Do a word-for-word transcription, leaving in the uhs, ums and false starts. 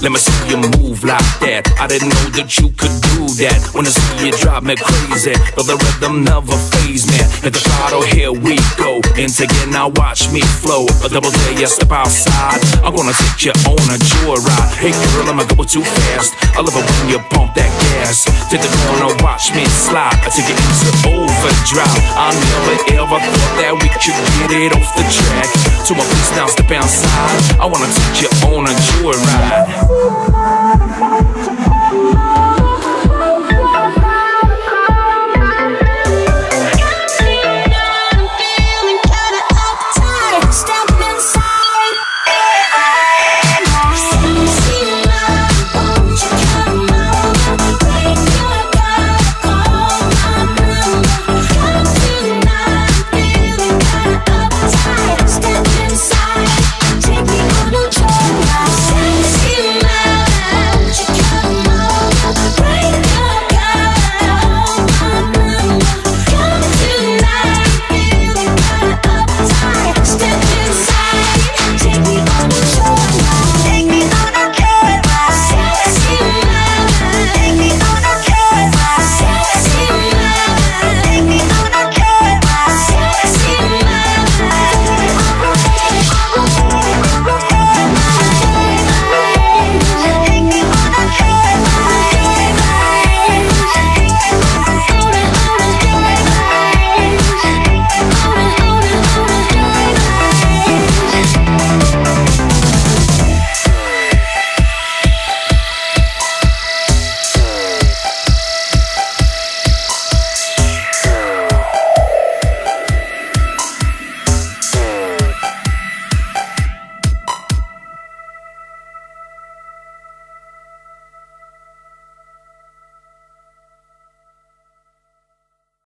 Let me see you move like that. I didn't know that you could do that. When I see you drive me crazy, but the rhythm never faze me. Hit the throttle, here we go. Into again, now watch me flow. A double day, you step outside. I'm gonna take you on a joyride. Hey girl, am I going too fast? I love it when you pump that gas. Take the corner, watch me slide. I take it into overdrive. I never ever thought that we could get it off the track. To my place now, step outside. I wanna take you on a joyride.